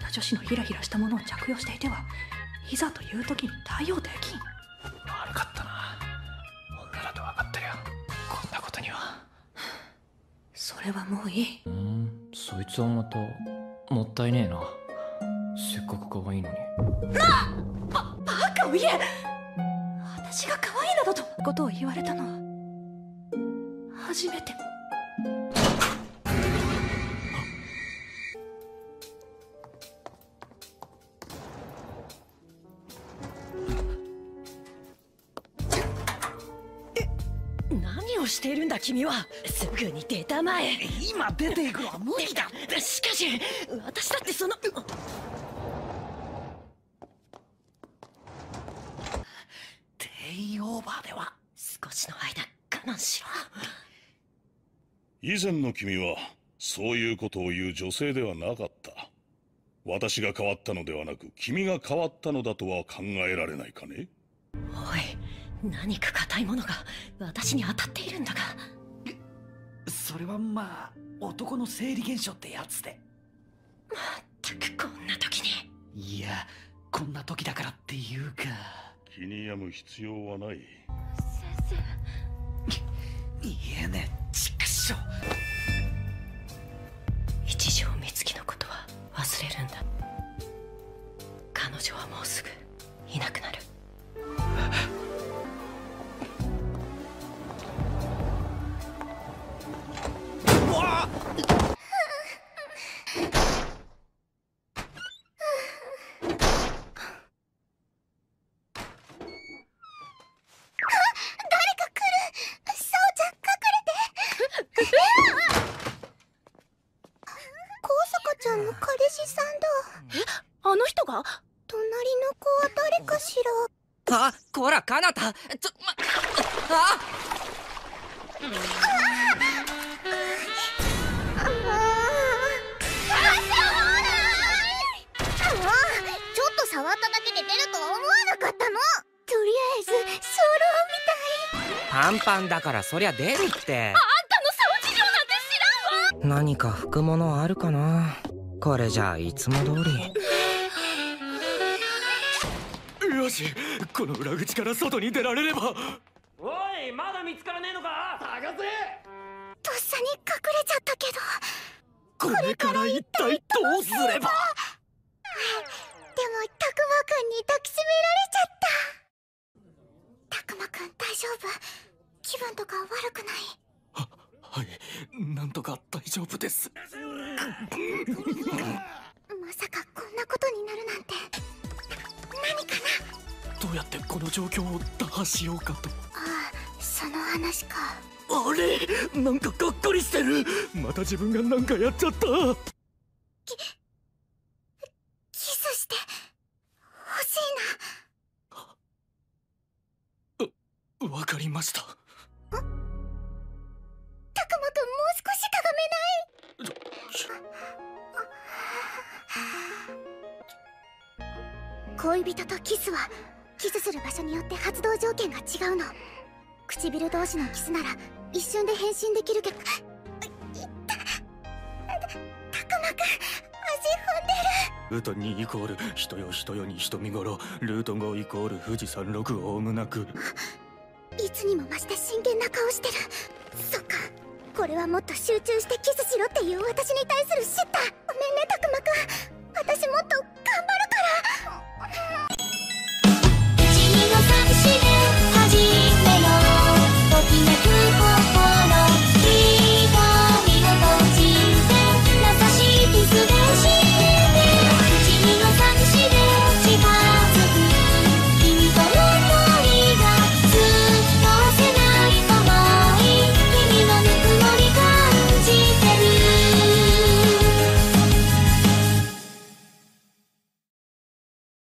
な女子のヒラヒラしたものを着用していてはいざという時に対応できん。 悪かったな。女だと分かってるよ。こんなことには。 それはもういい。 そいつはまたもったいねえな。せっかく可愛いのに。 バカを言え。私が可愛いなどとことを言われたのは初めて。 何をしているんだ君は。すぐに出たまえ。 今出ていくのは無理だ。 しかし私だってその定員オーバーでは。 少しの間我慢しろ。 以前の君はそういうことを言う女性ではなかった。私が変わったのではなく君が変わったのだとは考えられないかね。 おい、何か硬いものが私に当たっているんだが。 それはまあ男の生理現象ってやつで。 まったくこんな時に。 いや、こんな時だからっていうか。 気に病む必要はない。 先言えねえ、ちくしょう。 一条美月のことは忘れるんだ。彼女はもうすぐいなくなる。あの人が？ 隣の子は誰かしら。 あ、こら、かなた。 ちょっと触っただけで出るとは思わなかったの。とりあえず初老みたい。 パンパンだからそりゃ出るって。 あんたの掃除量なんて知らんわ。 何か拭くものあるかな。これじゃあいつも通り。 よし、この裏口から外に出られれば。 おい、まだ見つからねえのか。探せ。 とっさに隠れちゃったけど。 これから一体どうすれば。 でもたくまくんに抱きしめられちゃった。たくまくん大丈夫？気分とか悪くない？ はい、なんとか大丈夫です。 まさかこんなことになるなんて。何かな。 どうやってこの状況を打破しようかと。 ああ、その話か。 あれ、なんかがっかりしてる。また自分がなんかやっちゃった。 キスして欲しいな。わかりました。 たくまくん、もう少しかがめない？恋人とキスはキスする場所によって発動条件が違うの。唇同士のキスなら一瞬で変身できるけど。たくまくん、足踏んでる。 ルート2イコール人よ人よに人見頃。ルート5イコール富士山麓オウムなく。 いつにも増して真剣な顔してる。そっか、これはもっと集中してキスしろっていう私に対する叱咤。ごめんねたくまくん、私もっと頑張